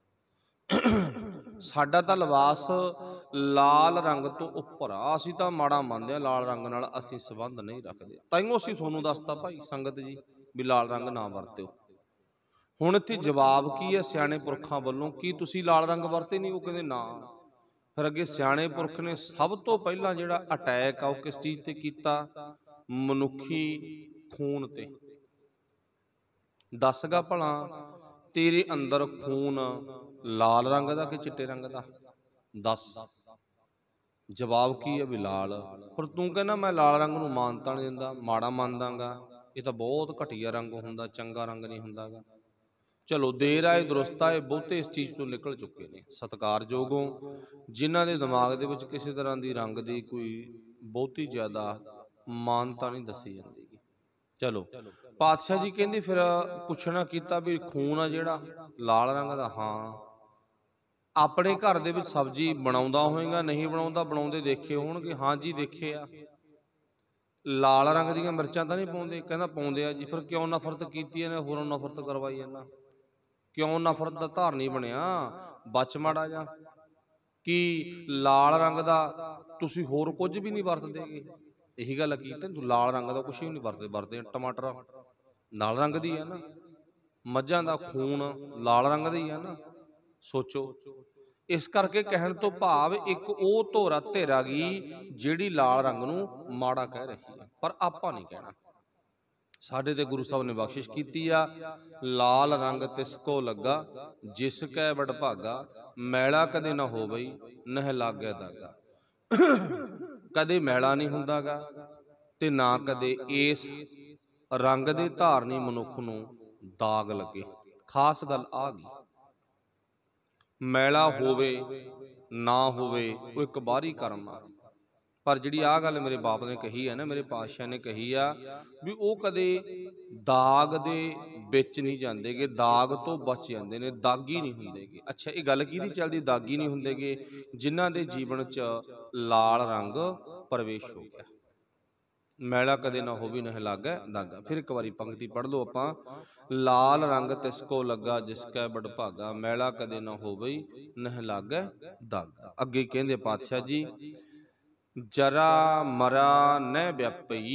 ਸਾਡਾ ਤਾਂ ਲਿਬਾਸ ਲਾਲ ਰੰਗ ਤੋਂ ਉੱਪਰ ਆ, ਅਸੀਂ ਤਾਂ ਮਾੜਾ ਮੰਨਦੇ ਹਾਂ, ਲਾਲ ਰੰਗ ਨਾਲ ਅਸੀਂ ਸੰਬੰਧ ਨਹੀਂ ਰੱਖਦੇ। ਤਾਈਓ ਅਸੀਂ ਤੁਹਾਨੂੰ ਦੱਸਤਾ ਭਾਈ ਸੰਗਤ ਜੀ ਵੀ ਲਾਲ ਰੰਗ ਨਾ ਵਰਤਿਓ। ਹੁਣ ਇੱਥੇ ਜਵਾਬ ਕੀ ਹੈ ਸਿਆਣੇ ਪੁਰਖਾਂ ਵੱਲੋਂ? ਕੀ ਤੁਸੀਂ ਲਾਲ ਰੰਗ ਵਰਤੇ ਨਹੀਂ? ਉਹ ਕਹਿੰਦੇ ਨਾ। ਫਿਰ ਅੱਗੇ ਸਿਆਣੇ ਪੁਰਖ ਨੇ ਸਭ ਤੋਂ ਪਹਿਲਾਂ ਜਿਹੜਾ ਅਟੈਕ ਆ ਉਹ ਕਿਸ ਚੀਜ਼ ਤੇ ਕੀਤਾ? ਮਨੁੱਖੀ ਖੂਨ ਤੇ। ਦੱਸਗਾ ਭਲਾ ਤੇਰੇ ਅੰਦਰ ਖੂਨ ਲਾਲ ਰੰਗ ਦਾ ਕਿ ਚਿੱਟੇ ਰੰਗ ਦਾ? ਦੱਸ। ਜਵਾਬ ਕੀ ਹੈ? ਵੀ ਲਾਲ। ਪਰ ਤੂੰ ਕਹਿੰਦਾ ਮੈਂ ਲਾਲ ਰੰਗ ਨੂੰ ਮਾਨਤਾ ਨਹੀਂ ਦਿੰਦਾ, ਮਾੜਾ ਮੰਨਦਾਗਾ, ਇਹ ਤਾਂ ਬਹੁਤ ਘਟੀਆ ਰੰਗ ਹੁੰਦਾ, ਚੰਗਾ ਰੰਗ ਨਹੀਂ ਹੁੰਦਾਗਾ। ਚਲੋ ਦੇਰ ਆਏ ਦੁਰਸਤ ਆਏ, ਬਹੁਤੇ ਇਸ ਚੀਜ਼ ਤੋਂ ਨਿਕਲ ਚੁੱਕੇ ਨੇ, ਸਤਿਕਾਰਯੋਗੋਂ, ਜਿਨ੍ਹਾਂ ਦੇ ਦਿਮਾਗ ਦੇ ਵਿੱਚ ਕਿਸੇ ਤਰ੍ਹਾਂ ਦੀ ਰੰਗ ਦੀ ਕੋਈ ਬਹੁਤੀ ਜ਼ਿਆਦਾ ਮਾਨਤਾ ਨਹੀਂ ਦੱਸੀ ਜਾਂਦੀ। ਚਲੋ ਪਾਤਸ਼ਾਹ ਜੀ ਕਹਿੰਦੇ ਫਿਰ ਪੁੱਛਣਾ ਕੀਤਾ ਵੀ ਖੂਨ ਆ ਜਿਹੜਾ ਲਾਲ ਰੰਗ ਦਾ? ਹਾਂ। ਆਪਣੇ ਘਰ ਦੇ ਵਿੱਚ ਸਬਜ਼ੀ ਬਣਾਉਂਦਾ ਹੋਏਗਾ? ਨਹੀਂ ਬਣਾਉਂਦਾ, ਬਣਾਉਂਦੇ ਦੇਖੇ ਹੋਣਗੇ? ਹਾਂ ਜੀ ਦੇਖੇ ਆ। ਲਾਲ ਰੰਗ ਦੀਆਂ ਮਿਰਚਾਂ ਤਾਂ ਨਹੀਂ ਪਾਉਂਦੇ? ਕਹਿੰਦਾ ਪਾਉਂਦੇ ਆ ਜੀ। ਫਿਰ ਕਿਉਂ ਨਫ਼ਰਤ ਕੀਤੀ ਇਹਨੇ, ਹੋਰਾਂ ਨਫ਼ਰਤ ਕਰਵਾਈ ਜਾਂਦਾ? ਕਿਉਂ ਨਫ਼ਰਤ ਦਾ ਧਾਰਨੀ ਬਣਿਆ? ਬਚ ਮਾੜਾ ਜਾ ਕਿ ਲਾਲ ਰੰਗ ਦਾ ਤੁਸੀਂ ਹੋਰ ਕੁਝ ਵੀ ਨਹੀਂ ਵਰਤਦੇਗੇ? ਇਹੀ ਗੱਲ ਕੀਤੀ, ਤੂੰ ਲਾਲ ਰੰਗ ਦਾ ਕੁਛ ਵੀ ਨਹੀਂ ਵਰਤਦੇ ਟਮਾਟਰ ਲਾਲ ਰੰਗ ਦੀ ਹੈ ਨਾ, ਮੱਝਾਂ ਦਾ ਖੂਨ ਲਾਲ ਰੰਗ ਦਾ ਹੀ ਹੈ ਨਾ। ਸੋਚੋ, ਇਸ ਕਰਕੇ ਕਹਿਣ ਤੋਂ ਭਾਵ ਇੱਕ ਉਹ ਧਿਰ ਆ ਗਈ ਜਿਹੜੀ ਲਾਲ ਰੰਗ ਨੂੰ ਮਾੜਾ ਕਹਿ ਰਹੀ ਹੈ, ਪਰ ਆਪਾਂ ਨਹੀਂ ਕਹਿਣਾ। ਸਾਡੇ ਤੇ ਗੁਰੂ ਸਾਹਿਬ ਨੇ ਬਖਸ਼ਿਸ਼ ਕੀਤੀ ਆ, ਲਾਲ ਰੰਗ ਤਿਸ ਕੋ ਲੱਗਾ ਜਿਸ ਕੈ ਵਡਭਾਗਾ, ਮੈਲਾ ਕਦੇ ਨਾ ਹੋਵਈ ਨਹਿ ਲਾਗੈ ਦਾਗਾ। कदे मैला नहीं हुंदा गा ते ना कदे इस रंग दे धारनी मनुख नूं दाग लगे। खास गल आ गई, मैला होवे ना होवे वो एक बाहरी कर्म आ, पर जिहड़ी आ गल मेरे बाप ने कही है ना, मेरे पातशाह ने कही आ भी वो कदे दाग दे विच नहीं जांदे गे, दाग तो बच जांदे ने, दागी नहीं हुंदे गे। अच्छा ये गल किहदी चलदी दागी नहीं हुंदे गे? जिन्हां दे जीवन च लाल रंग प्रवेश हो गया। मैला कदे ना होवी नह लागै दागा। फिर एक बारी पंक्ति पढ़ लो आपां, लाल रंग तिसको लगा जिसकै बडभागा, मैला कदे ना होवई नह लागै दागा। अगे कहंदे पातशाह जी, जरा मरा न व्यापई,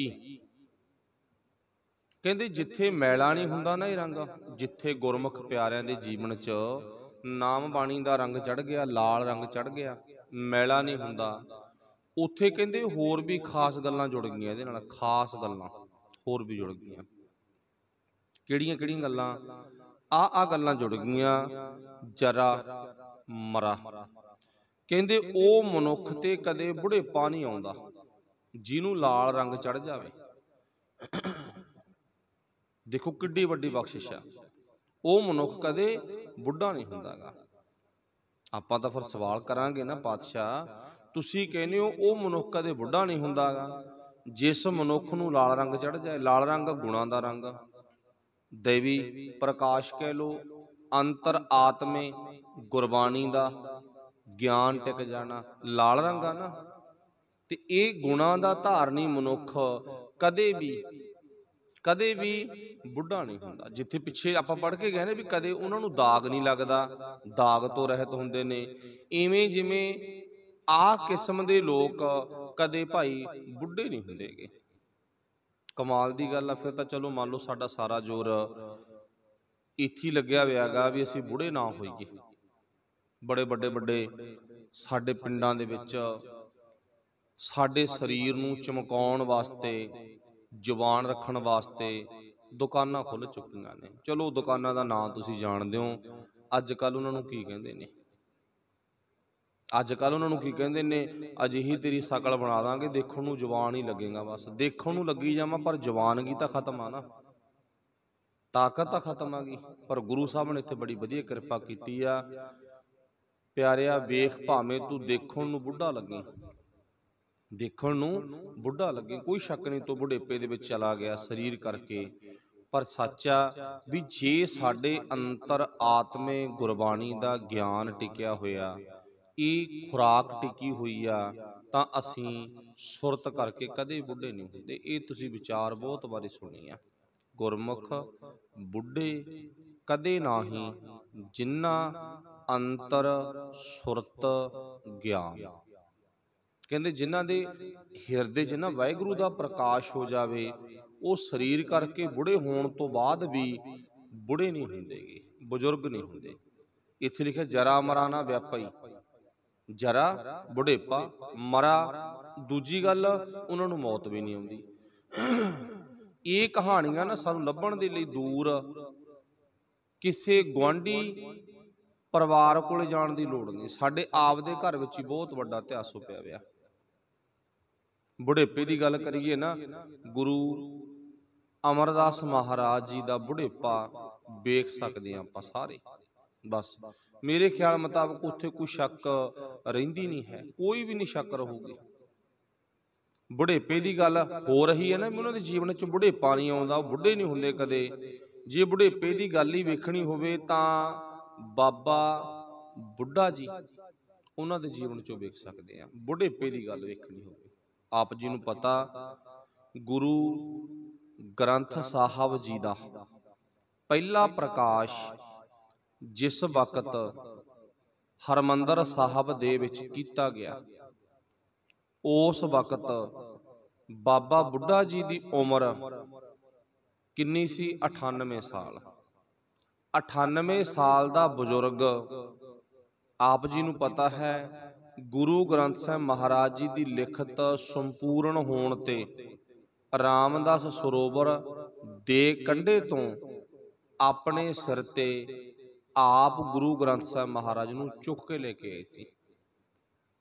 कहंदे जिथे मैला नहीं हुंदा ना ये रंग, जिथे गुरमुख प्यारिਆਂ ਦੇ जीवन च नाम बाणी ਦਾ रंग चढ़ गया, लाल रंग चढ़ गया, मैला नहीं हुंदा, उत्थे कहंदे होर भी खास गल्लां जुड़ गईयां इहदे नाल, खास गल्लां होर भी जुड़ गईयां। किहड़ियां किहड़ियां गल्लां? आ गल्लां जुड़ गईयां। जरा मरा, कहंदे ओ मनुख ते कदे बुढ़ेपा नहीं आउंदा जिहनूं लाल रंग चढ़ जावे। देखो किड्डी वड्डी बख्शिश आ, ओ मनुख कदे बुढ़ा नहीं हुंदा गा। आपां तां फिर सवाल करांगे ना, पातशाह तुसीं कहने हो ਉਹ ਮਨੁੱਖ ਕਦੇ ਬੁੱਢਾ नहीं ਹੁੰਦਾ ਗਾ जिस मनुख ਨੂੰ लाल रंग चढ़ जाए। लाल रंग गुणां दा रंग, देवी प्रकाश कह लो, अंतर आत्मे गुरबाणी दा ज्ञान टिक जाना, लाल रंग आ ना। ते ਇਹ गुणां दा धारनी मनुख कदे भी बुढ़ा नहीं हुंदा। जिथे पिछे आपां पढ़ के गए ने भी कदे उन्हां नूं दाग नहीं लगदा, दाग तो रहत हुंदे ने, इवें जिवें आ किस्म दे लोग कदे भाई बुढ़े नहीं हुंदे गे। कमाल दी गल आ। फिर तां चलो मान लो साडा सारा जोर इत्थे लग्या होया गा भी असीं बुढ़े ना होईए। बड़े बड़े बड़े साडे पिंडां दे विच साडे शरीर नूं चमकाउण वास्ते, जवान रखण वास्ते दुकानां खुल चुकीआं ने। चलो दुकानां दा नाम तुसीं जाणदे हो, अज कल उन्हां नूं की कहिंदे ने? अज कल उन्हां नूं की कहिंदे ने? अजिही तेरी शकल बना दांगे, देखण नूं जवान ही लगेगा। बस देखण नूं लगी जावां पर जवानगी तां खत्म आ ना, ताकत तां खत्म आ गई। पर गुरु साहब ने इत्थे बड़ी वधिया किरपा कीती आ। प्यारिया वेख भावें तूं देखण नूं बुढ़ा लगे, देखण नूं बुढ़ा लगे, कोई शक नहीं तूं बुढ़ेपे दे विच चला गया शरीर करके। पर सच आ भी जे साडे अंतर आत्मे गुरबाणी दा ज्ञान टिकिया होया, ये खुराक टिकी हुई आ, तां असीं सुरत करके कदे बुढ़े नहीं हुंदे। ये तुसीं विचार बहुत बारी सुनी आ। गुरमुख बुढ़े कदे नाही जिन्ना अंतर सुरत ज्ञान, कहते जिन्हां दे हिरदे च ना वाहिगुरू दा प्रकाश हो जावे, वो शरीर करके बुढ़े होण तो बाद भी बुढ़े नहीं हुंदे गे, बजुर्ग नहीं हुंदे। इत्थे लिखिआ जरा मरा ना व्यापई, जरा बुढ़ेपा, मरा दूजी गल उन्हां नूं मौत भी नहीं आउंदी। ये कहानियां ना सानूं लभण दे लई दूर किसे गुआंढी परिवार कोल जाण दी लोड़ नहीं, साडे आप दे घर विच ही बहुत वड्डा इतिहास हो पिया होया। बुढ़ेपे की गल करिए ना, गुरु अमरदास महाराज जी का बुढ़ेपा वेख सकते हैं आपां सारे। बस मेरे ख्याल मुताबक उत्थे कोई शक रहिंदी नहीं है, कोई भी नहीं शक रहूगी। बुढ़ेपे की गल हो रही है ना, भी उन्होंने जीवन च बुढ़ेपा नहीं आउंदा, बुढ़े नहीं हुंदे कदे। जे बुढ़ेपे की गल ही वेखणी होवे तां बाबा बुढ़ा जी उन्हां दे जीवन चों वेख सकते हैं। बुढ़ेपे की गल वेखणी होवे, आप जी नूं पता गुरु ग्रंथ साहब जी दा पहला प्रकाश जिस वक्त हरमंदर साहब दे विच कीता गया, उस वक्त बाबा बुढ़ा जी की उम्र किन्नी सी? 98 साल। 98 साल का बजुर्ग आप जी नूं पता है गुरु ग्रंथ साहिब महाराज जी की लिखत संपूर्ण होण ते रामदास सरोवर दे कंढे तो अपने सिर ते आप गुरु ग्रंथ साहिब महाराज नूं चुक के लेके आए सी।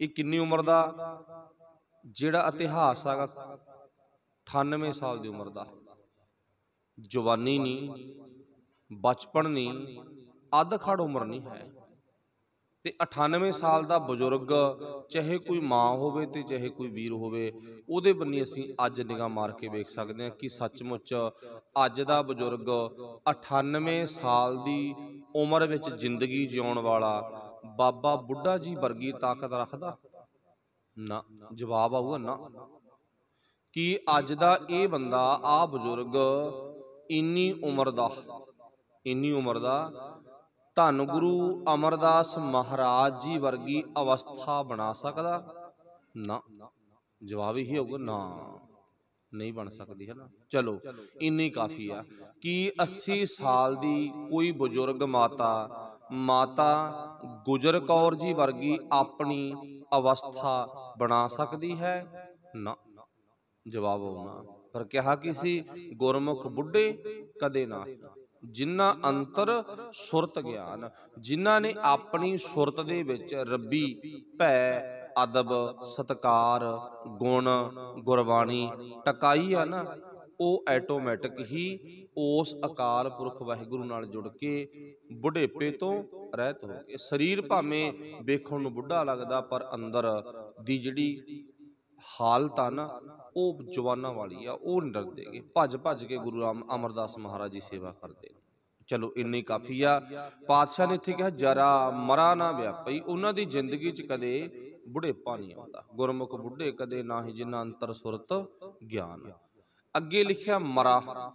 ਇਹ ਕਿੰਨੀ ਉਮਰ ਦਾ? ਜਿਹੜਾ ਇਤਿਹਾਸ ਹੈਗਾ 98 ਸਾਲ ਦੀ ਉਮਰ ਦਾ। ਜਵਾਨੀ नहीं, बचपन नहीं, अधखड़ उम्र नहीं है। ते 98 साल का बजुर्ग, चाहे कोई माँ होवे ते चाहे कोई वीर होवे, उहदे बन्नी असीं अज निगाह मार के वेख सकते हैं कि सचमुच अज दा बजुर्ग 98 साल की उम्र विच जिंदगी जिउण वाला बाबा बुढ़ा जी वर्गी ताकत रखदा? ना। जवाब आऊगा ना। कि अज दा ये बंदा आ बजुर्ग इन्नी उम्र दा धन गुरु अमरदास महाराज जी वर्गी अवस्था बना सकदा? ना। जवाब यही होगा ना, नहीं बन सकती, है ना। चलो इन्नी काफ़ी है कि 80 साल की कोई बुजुर्ग माता गुजर कौर जी वर्गी अपनी अवस्था बना सकती है? ना। जवाब होना। पर कहा कि सी गुरमुख बुढ़े कदे ना, जिन्ना अंतर सुरत ज्ञान, जिन्हां ने अपनी सुरत दे विच रब्बी भै अदब सत्कार गुण गुरबाणी टकाई है ना, वो ऐटोमैटिक ही उस अकाल पुरख वाहिगुरु नाल जुड़ के बुढ़ेपे तो रहत हो गए। शरीर भावें वेखण नूं बुढ़ा लगदा, पर अंदर दी जिहड़ी हालत आ ना वो जवाना वाली आ, वो नहीं डरदे, भज भज के गुरु अमरदास महाराज जी सेवा करते। चलो इन्नी काफ़ी आ। पातशाह ने इत्थे कहा जरा मरा ना व्यापी, उन्हां दी जिंदगी च कदे बुढ़ेपा नहीं आता। गुरमुख बुढ़े कदे ना ही जिन्ना अंतर सुरत ज्ञान। अगे लिखिया मरा।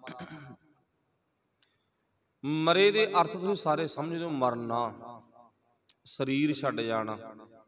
मरे दे अर्थ तुसीं सारे समझ लो, मरना शरीर छड्ड जाना।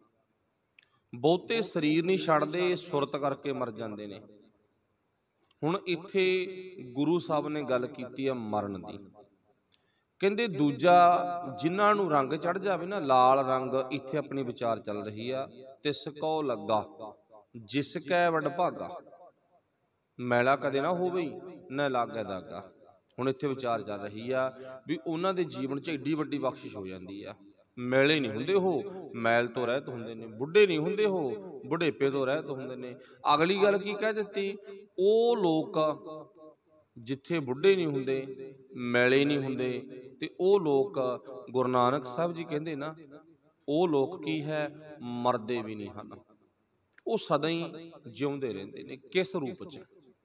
बहुते शरीर नहीं छड्डदे, सुरत करके मर जाते हैं। हुण इत्थे गुरु साहब ने गल कीती है मरण दी। कहंदे दूजा जिन्हां नूं रंग चढ़ जावे ना, लाल रंग, इत्थे अपनी विचार चल रही है, तिस कौ लगा जिसकै वडभागा, मैला कदे ना होवे न लागे दागा। हुण इत्थे विचार चल रही है भी उन्हां दे जीवन च एडी वड्डी बख्शिश हो जाती है। मैले नहीं हुंदे हो, मैल तो रहत हुंदे ने। बुढ़े नहीं हुंदे हो, बुढ़ेपे तो रहत हुंदे ने। अगली गल की कह दित्ती, ओ लोक जिथे बुढ़े नहीं हुंदे, मैले नहीं हुंदे, ते ओ लोक गुरु नानक साहब जी कहंदे ना, ओ लोक की है मरदे भी नहीं हन, वो सदा ही जिउंदे रहिंदे ने। किस रूप च?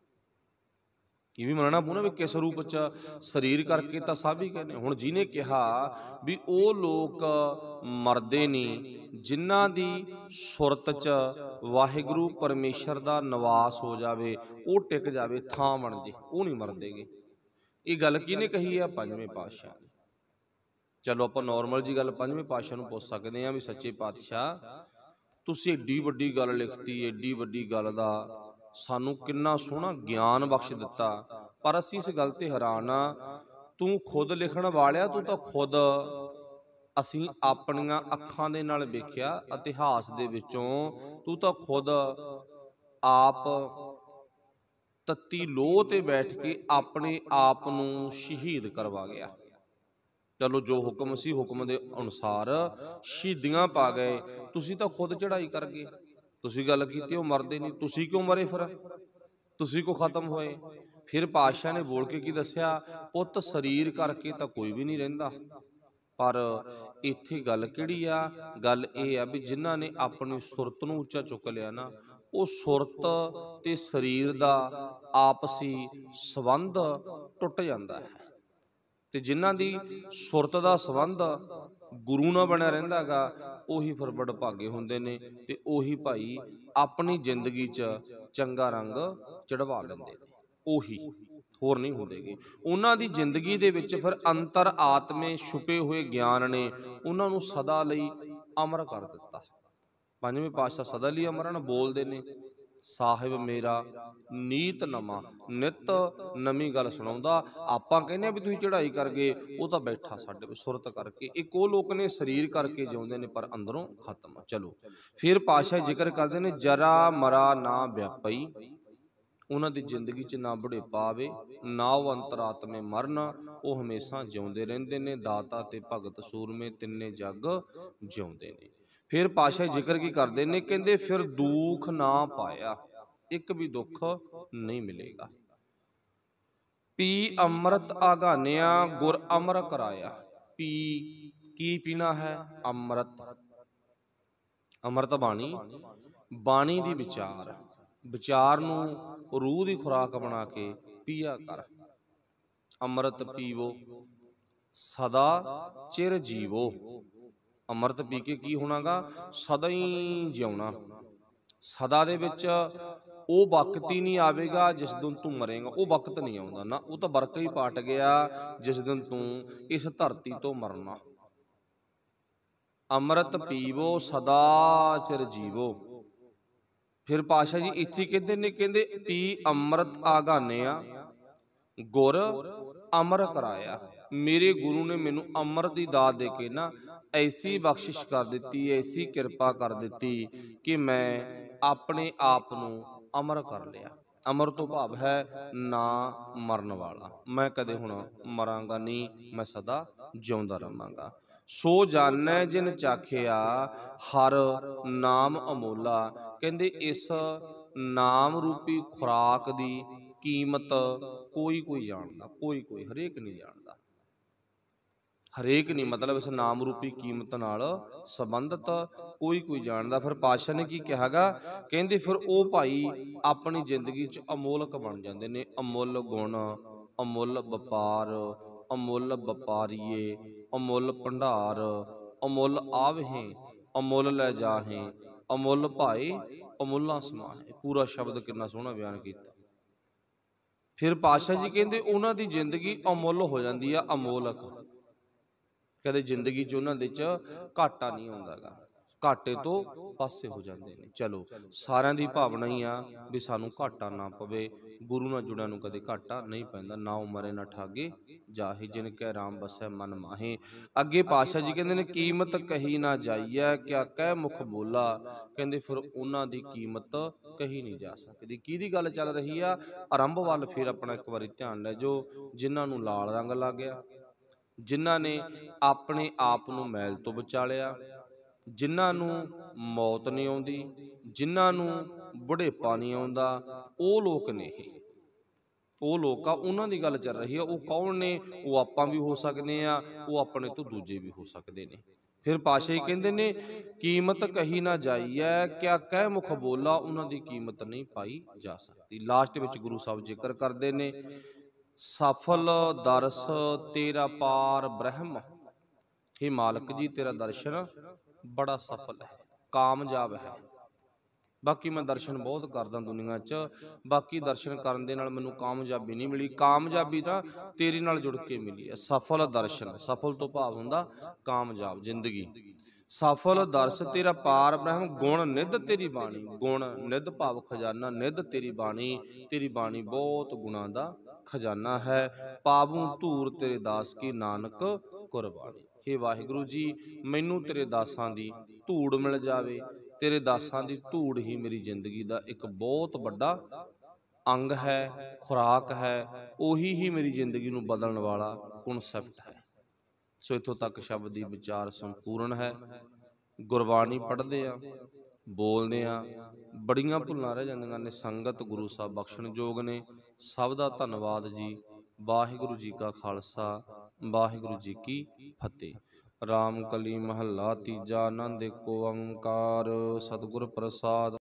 ये भी मनना पऊना भी किस रूप च? शरीर करके तो सब ही कहने। हुण जिन्हें कहा भी वो लोग मरदे नहीं जिन्हां दी सुरत च वाहिगुरु परमेश्वर दा निवास हो जावे, वो टिक जावे, थां बन जे, वो नहीं मरदेगे। ये गल किहने कही है? पंजवें पातशाह ने। चलो आपां नॉर्मल जी गल पंजवें पातशाह नूं पुछ सकदे हां भी सच्चे पातशाह तुसीं एडी वड्डी गल लिखती, एडी वड्डी गल दा सानू किन्ना सोहना ज्ञान बख्श दिता, पर असीं इस गल ते हैरान आ, तू खुद लिखण वालिया, तू तो खुद असीं अपनियां अखां दे नाल वेखिया इतिहास दे विचों, तू तो खुद आप तत्ती लोह ते बैठ के अपने आप नूं शहीद करवा गया। चलो जो हुक्म सी हुक्म दे अनुसार शहीदियां पा गए, तुसीं तो खुद चढ़ाई कर गए। तुसीं गल कीती वो मरदे नहीं, तुसीं क्यों मरे? फिर तुसीं क्यों खत्म होए? फिर पातशाह ने बोल के की दस्या, पुत शरीर करके तो कोई भी नहीं रहिंदा, पर इत्थे गल किहड़ी आ? गल इह आ भी जिन्हां ने अपनी सुरत नूं उच्चा चुक लिया ना, वो सुरत ते शरीर दा आपसी संबंध टुट जांदा है। ते जिन्हां दी सुरत दा संबंध गुरु नाल बनिया रहिंदा गा, उही फिर वडभागे हुंदे ने, ते उही भाई अपनी जिंदगी च चंगा रंग चढ़वा लैंदे ने। उही होर नहीं हुंदेगे। उन्हां दी जिंदगी दे विच फिर अंतर आत्मे छुपे हुए ज्ञान ने उन्हां नूं सदा लई अमर कर दिता। पंजवें पातशाह सदा लई अमर बोलदे ने, साहिब मेरा नीत नमा, नित नवी गल सुणाउंदा। आपां कहने भी तुसीं चढ़ाई कर गए, वो तो बैठा साडे कोल सुरत करके। एक वो लोग ने शरीर करके जिउंदे ने पर अंदरों खत्म। चलो फिर पातशाह जिक्र करते हैं, जरा मरा ना व्यापई, उन्हां दी जिंदगी च ना बुढ़ेपा आवे, ना वो अंतरात्मे मरन, वो हमेशा जिउंदे रहिंदे ने। दाता ते भगत सूरमे तिन्ने जग जिउंदे ने। फिर पातशाह जिक्र की करते ने, कहते फिर दुख ना पाया, एक भी दुख नहीं मिलेगा। पी अमृत आगानिया गुर अमर कराया। पी की पीना है? अमृत। अमृत बाणी, बाणी दी विचार, विचार नूं रूह दी खुराक बना के पिया कर। अमृत पीवो सदा चिर जीवो। अमृत पी के की होणागा? सदा ही जिउना। सदा दे विच ਉਹ वक्त ही नहीं आवेगा जिस दिन तू मरेगा। वो वक्त नहीं आउंदा ना, वो तो बरक ही पाट गया जिस दिन तू इस धरती तो मरना। अमृत पीवो सदा चिर जीवो। फिर पातशाह जी इत्थे कहते ने, कहते पी अमृत आगानिया गुर अमर कराया। मेरे गुरु ने मैनू अमृत की दात दे के ना ऐसी बख्शिश कर दी, ऐसी कृपा कर दी कि मैं अपने आप नू अमर कर लिया। अमर तो भाव है ना मरन वाला। मैं कदे हुण मरांगा नहीं, मैं सदा जिउंदा रहांगा। सो जानै जिन चाखिया हर नाम अमोला। कहंदे इस नाम रूपी खुराक दी कीमत कोई कोई जानदा, कोई कोई, हरेक नहीं जानदा। हरेक नहीं मतलब इस नाम रूपी कीमत नाल संबंधित कोई कोई जानदा। फिर पातशाह ने की कहागा? कहंदे फिर ओ भाई अपनी जिंदगी च अमोलक बन जांदे ने। अमुल गुण, अमुल वपार, अमुल वपारीए, अमुल भंडार, अमुल आवहें, अमुल लै जाहें, अमुल भाई, अमुला समाहे। पूरा शब्द कितना सोहना बयान किया। फिर पातशाह जी कहंदे उन्हां दी जिंदगी अमुल हो जाती है, अमोलक। कदे जिंदगी च उन्हां दे च घाटा नहीं आउंदा गा, घाटे तो पासे हो जाते हैं। चलो सारिਆਂ ਦੀ भावना ही आ भी सानू घाटा ना पवे। गुरु नाल जुड़िया नू कदे घाटा नहीं पैंदा। ना उमरे ना ठागे जाहे, जिन कै राम बसै मन माहे। अगे पातशाह जी कहंदे ने कीमत कही ना जाइए क्या कह मुख बोला। कहंदे फिर उन्हां दी कीमत कही नहीं जा सकती। किहदी गल चल रही आ? आरंभ वाल फिर अपना एक बारी ध्यान लै जो, जिन्हां नू लाल रंग लग गया, जिन्हां ने अपने आप नू मैल तो बचा लिया, जिन्हां नू मौत नहीं आउंदी, जिन्हां नू बुढ़ेपा नहीं आउंदा, ਉਹ लोग ने ये, ਉਹ लोग आ उन्हां दी गल चल रही है। वो कौन ने? वो आपां भी हो सकते हैं, वो अपने तो दूजे भी हो सकते हैं। फिर पातशाह कहंदे ने कीमत कही ना जाई है क्या कह मुख बोला। उन्हां दी कीमत नहीं पाई जा सकती। लास्ट विच गुरु साहब जिक्र करते ने सफल दर्श तेरा पार ब्रह्म। हे मालक जी तेरा दर्शन बड़ा सफल है, कामयाब है। बाकी मैं दर्शन बहुत करदा दुनिया च, बाकी दर्शन करन दे नाल मैनूं कामयाबी नहीं मिली। कामयाबी तां तेरे नाल जुड़ के मिली है। सफल दर्शन, सफल तो भाव हुंदा कामयाब जिंदगी। सफल दर्श तेरा पार ब्रह्म गुण निध तेरी बाणी। गुण निध भाव खजाना, निध तेरी बाणी। तेरी बाणी बहुत गुणां दा खजाना है। पावूं धूर तेरे दास की नानक कुरबानी। हे वाहिगुरु जी मैनू तेरे दासां दी धूड़ मिल जावे। तेरे दासां दी धूड़ ही मेरी जिंदगी दा एक बहुत बड़ा अंग है, खुराक है। उही ही मेरी जिंदगी नूं बदलण वाला कॉन्सैप्ट है। सो इत्थों तक शब्द दी विचार संपूर्ण है। गुरबाणी पढ़दे आ, बोलदे आ, बड़ियां भुल्लां रह जांदियां ने। संगत गुरु साहब बख्शण जोग ने। सब दा धन्नवाद जी। वाहिगुरु जी का खालसा, वाहिगुरु जी की फतेह। राम कली महला तीजा, आनंद एको ओंकार, सतगुर प्रसाद।